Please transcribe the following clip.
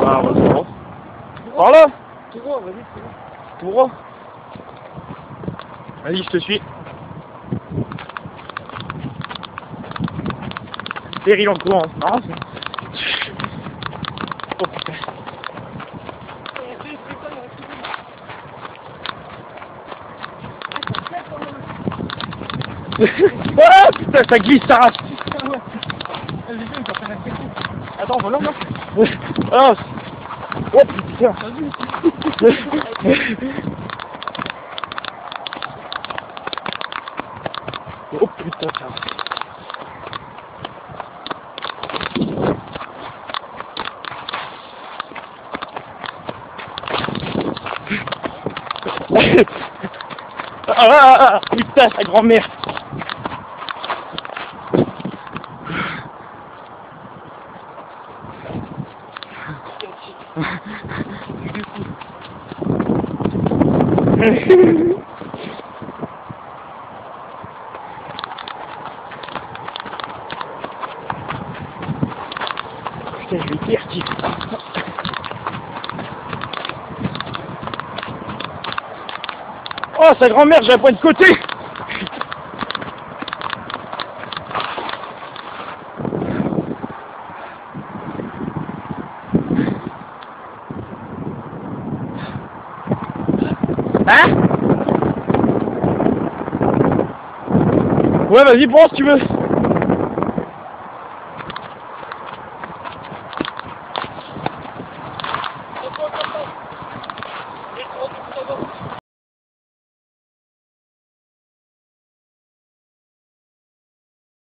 Ah, bah, c'est bon. Par là. Tout droit, vas-y. Tout droit. Vas-y, je te suis. Péril en courant. Ah, oh putain. Ah putain, ça glisse, ça rate. Attends, voilà, là. Ah, oh putain. Oh putain, ça rate. Ah, putain, sa grand-mère. Putain, je vais dire qui. Oh, sa grand-mère, j'ai un point de côté. Hein? Ouais, vas-y, prends si tu veux.